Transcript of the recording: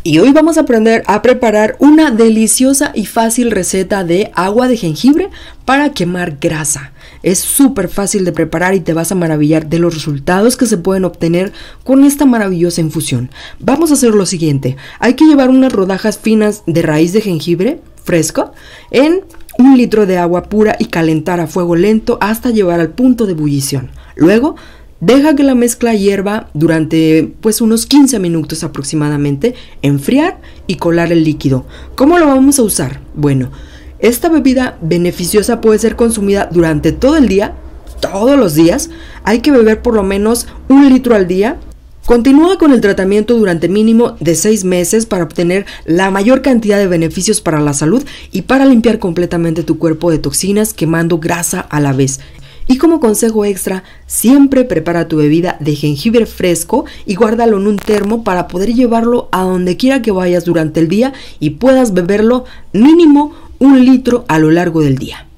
Y hoy vamos a aprender a preparar una deliciosa y fácil receta de agua de jengibre para quemar grasa. Es súper fácil de preparar y te vas a maravillar de los resultados que se pueden obtener con esta maravillosa infusión. Vamos a hacer lo siguiente: hay que llevar unas rodajas finas de raíz de jengibre fresco en 1 litro de agua pura y calentar a fuego lento hasta llevar al punto de ebullición. Luego, deja que la mezcla hierva durante unos 15 minutos aproximadamente, enfriar y colar el líquido. ¿Cómo lo vamos a usar? Bueno, esta bebida beneficiosa puede ser consumida durante todo el día, todos los días. Hay que beber por lo menos 1 litro al día. Continúa con el tratamiento durante mínimo de 6 meses para obtener la mayor cantidad de beneficios para la salud y para limpiar completamente tu cuerpo de toxinas, quemando grasa a la vez. Y como consejo extra, siempre prepara tu bebida de jengibre fresco y guárdalo en un termo para poder llevarlo a donde quiera que vayas durante el día y puedas beberlo mínimo 1 litro a lo largo del día.